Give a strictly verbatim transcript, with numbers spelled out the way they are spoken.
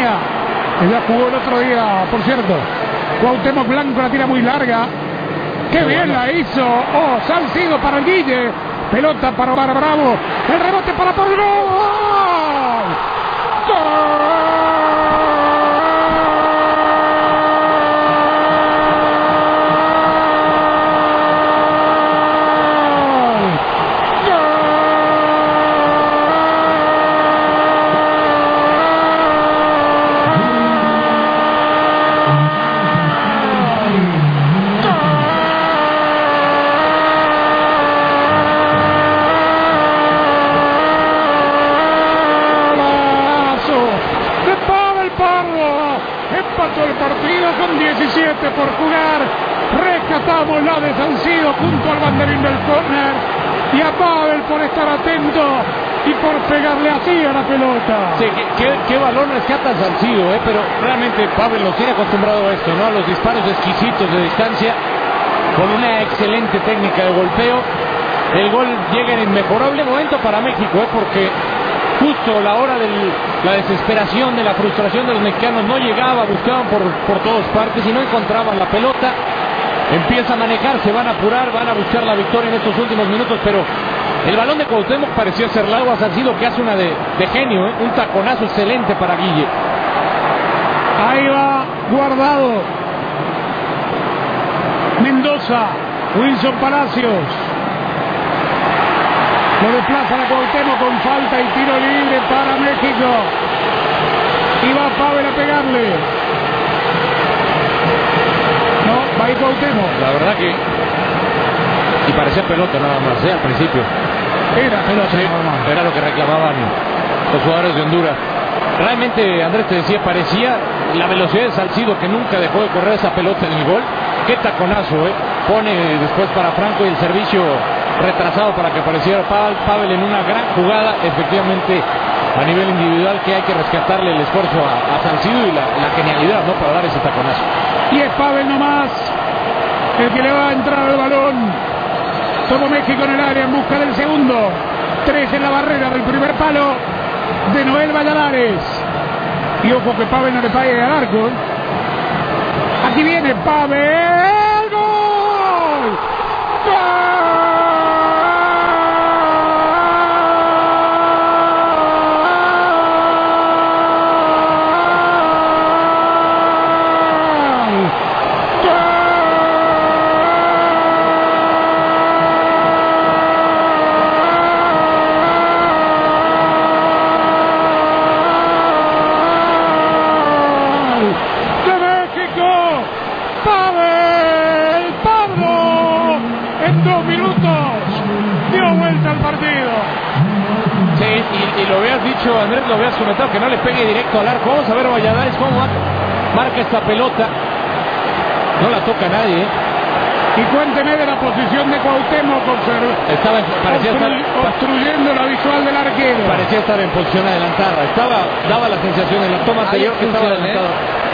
Peña, que ya jugó el otro día, por cierto. Cuauhtémoc Blanco la tira muy larga. ¡Qué Qué bien bueno. La hizo! ¡Oh, Salcido para el Guille! Pelota para Omar Bravo. El rebote para Pablo. ¡Gol! ¡Gol! Empató el partido con diecisiete por jugar. Rescatamos la de Salcido junto al banderín del córner. Y a Pavel por estar atento y por pegarle así a la pelota. Sí, qué, qué, qué balón rescata Salcido, eh, pero realmente Pavel nos tiene acostumbrado a esto, ¿no? A los disparos exquisitos de distancia, con una excelente técnica de golpeo. El gol llega en inmejorable momento para México, eh, porque justo la hora de la desesperación, de la frustración de los mexicanos, no llegaba, buscaban por, por todas partes y no encontraban la pelota. Empieza a manejar, se van a apurar, van a buscar la victoria en estos últimos minutos, pero el balón de Cuauhtémoc parecía ser largo a Salcido, que hace una de, de genio, ¿eh? Un taconazo excelente para Guille. Ahí va Guardado, Mendoza, Wilson Palacios. Lo desplaza a Cuauhtémoc con falta y tiro libre para México. Y va Pavel a pegarle. No, va ahí Cuauhtémoc. La verdad que... Y parecía pelota nada más, ¿eh? Al principio. Era pelota, sí, nada más. Era lo que reclamaban los jugadores de Honduras. Realmente, Andrés te decía, parecía la velocidad de Salcido, que nunca dejó de correr esa pelota en el gol. Qué taconazo, ¿eh? Pone después para Franco y el servicio retrasado para que apareciera Pavel en una gran jugada. Efectivamente, a nivel individual, que hay que rescatarle el esfuerzo a, a Salcido y la, la genialidad, ¿no? Para dar ese taconazo. Y es Pavel nomás el que le va a entrar al balón. Todo México en el área en busca del segundo. Tres en la barrera del primer palo de Noel Valladares. Y ojo que Pavel no le pague al arco. Aquí viene Pavel. ¡Gol! ¡Gol! Pavel Pardo en dos minutos dio vuelta al partido. Sí, y, y lo habías dicho, Andrés, lo habías comentado, que no le pegue directo al arco. Vamos a ver Valladares cómo marca esta pelota. No la toca nadie, ¿eh? Y cuénteme de la posición de Cuauhtémoc. Estaba, parecía obstru estar, obstruyendo la visual del arquero. Parecía estar en posición adelantada. Estaba, daba la sensación en la toma anterior que estaba adelantado.